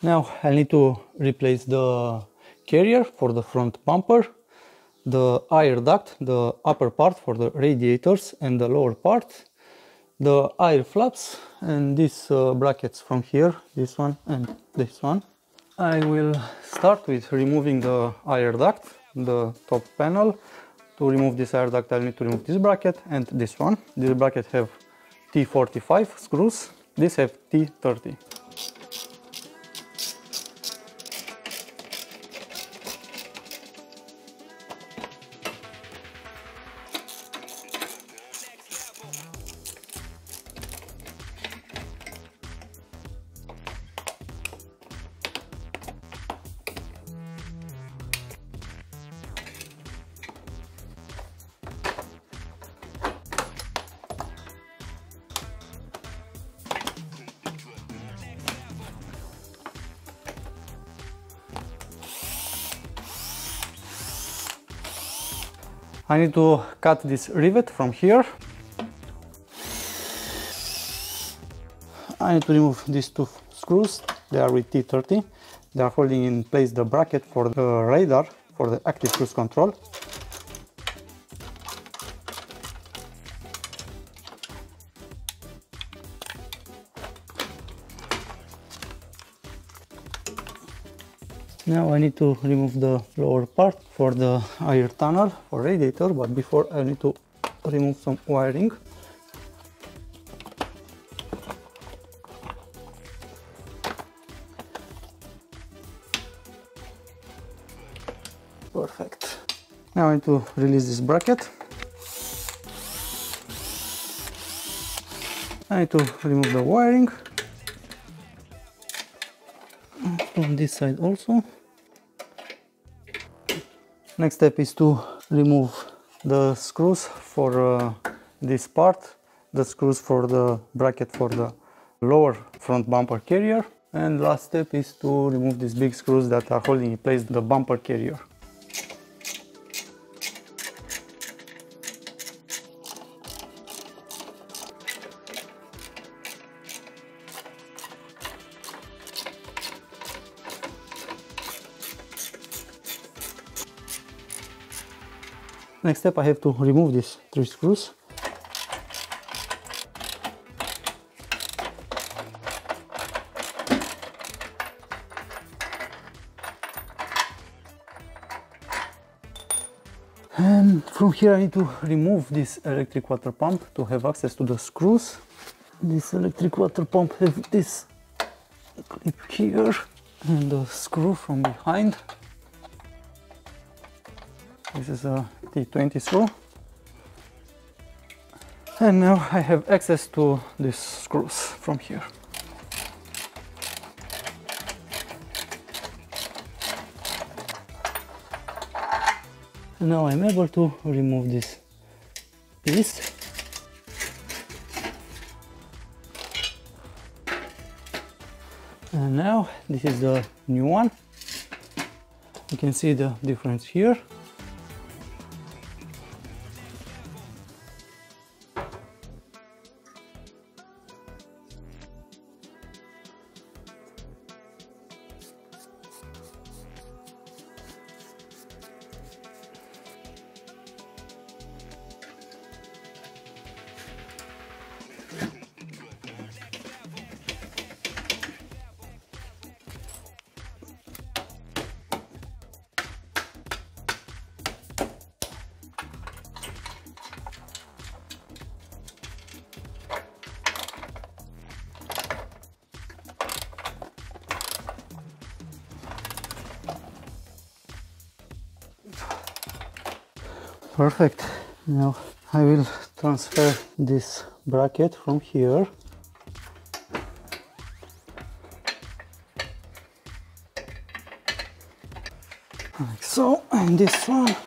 Now I need to replace the carrier for the front bumper, the air duct, the upper part for the radiators and the lower part, the air flaps, and these brackets from here, this one and this one. I will start with removing the air duct, the top panel. To remove this air duct, I'll need to remove this bracket and this one. This bracket have T45 screws, these have T30. I need to cut this rivet from here. I need to remove these two screws. They are with T30. They are holding in place the bracket for the radar for the active cruise control. Now I need to remove the lower part for the air tunnel for radiator, but before I need to remove some wiring. Perfect. Now I need to release this bracket. I need to remove the wiring. From this side also. Next step is to remove the screws for this part, the screws for the bracket for the lower front bumper carrier, and last step is to remove these big screws that are holding in place the bumper carrier. Next step, I have to remove these 3 screws. And from here I need to remove this electric water pump to have access to the screws. This electric water pump has this clip here and the screw from behind. This is a T20 screw. And now I have access to these screws from here. And now I'm able to remove this piece. And now this is the new one. You can see the difference here. Perfect. Now I will transfer this bracket from here. Like so, and this one.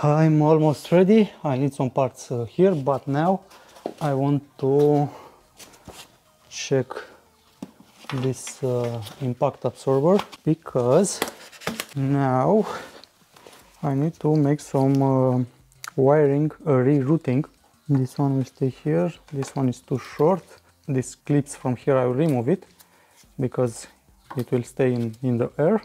I'm almost ready. I need some parts here, but now I want to check this impact absorber, because now I need to make some wiring rerouting. This one will stay here, this one is too short. These clips from here, I will remove it because it will stay in the air.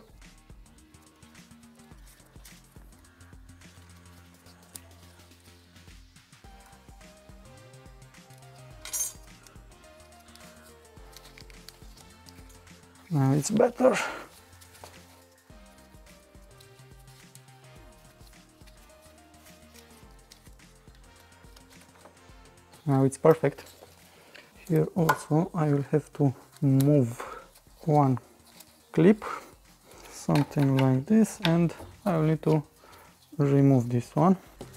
Now it's better. Now it's perfect. Here also I will have to move one clip, something like this, and I will need to remove this one,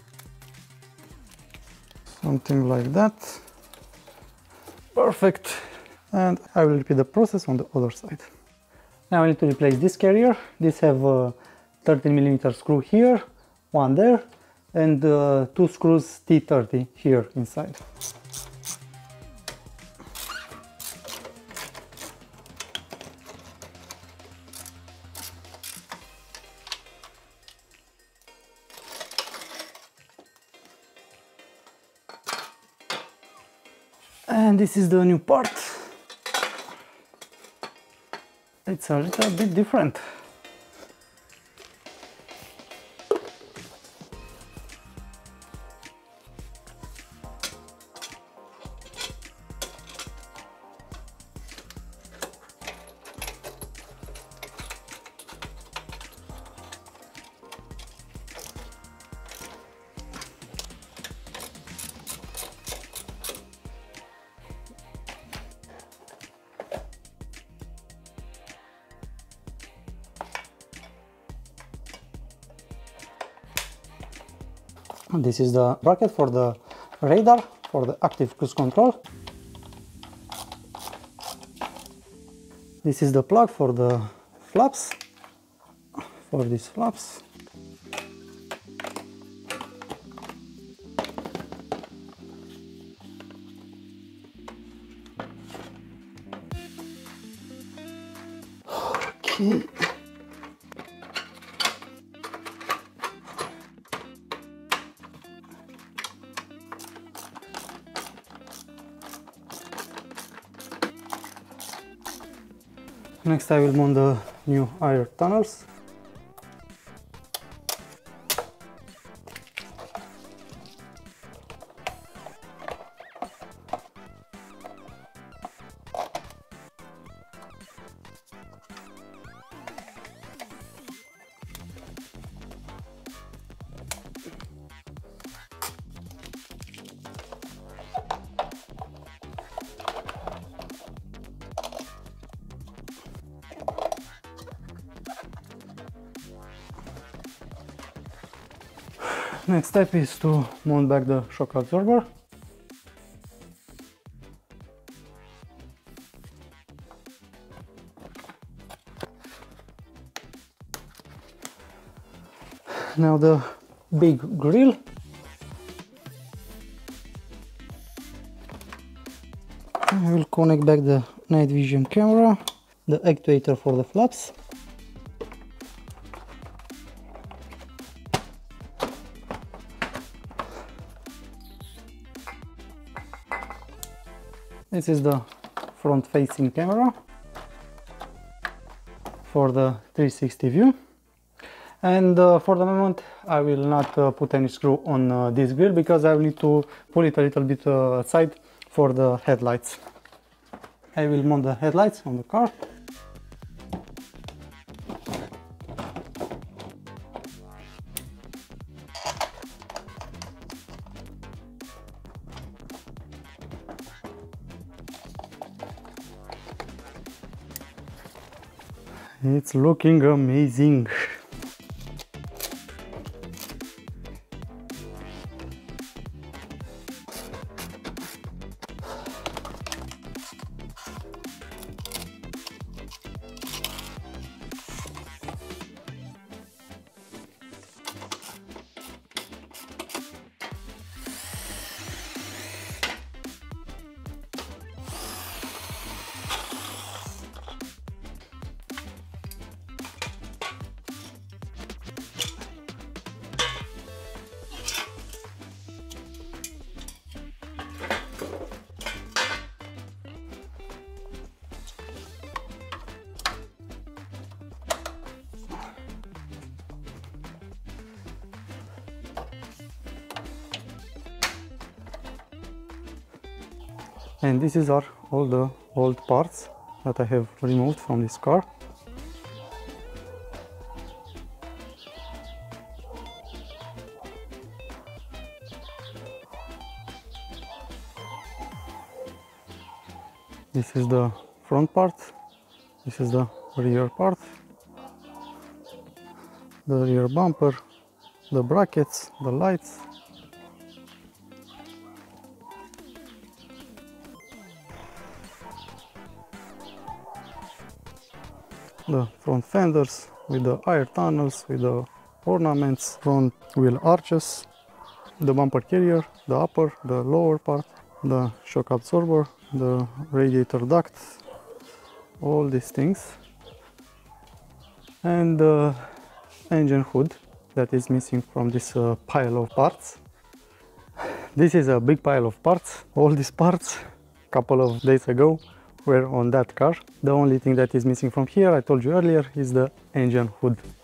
something like that. Perfect. And I will repeat the process on the other side. Now I need to replace this carrier. This have a 13mm screw here, one there, and two screws T30 here inside. And this is the new part. It's a little bit different. This is the bracket for the radar, for the active cruise control. This is the plug for the flaps, for these flaps. Okay. Next I will mount the new air tunnels. Next step is to mount back the shock absorber. Now the big grill. I will connect back the night vision camera, the actuator for the flaps. This is the front-facing camera for the 360 view. And for the moment I will not put any screw on this grill because I will need to pull it a little bit aside for the headlights. I will mount the headlights on the car. It's looking amazing. And these are all the old parts that I have removed from this car. This is the front part, this is the rear part, the rear bumper, the brackets, the lights. The front fenders with the air tunnels, with the ornaments, front wheel arches, the bumper carrier, the upper, the lower part, the shock absorber, the radiator duct, all these things, and the engine hood that is missing from this pile of parts. This is a big pile of parts. All these parts, a couple of days ago, were on that car. The only thing that is missing from here, I told you earlier, is the engine hood.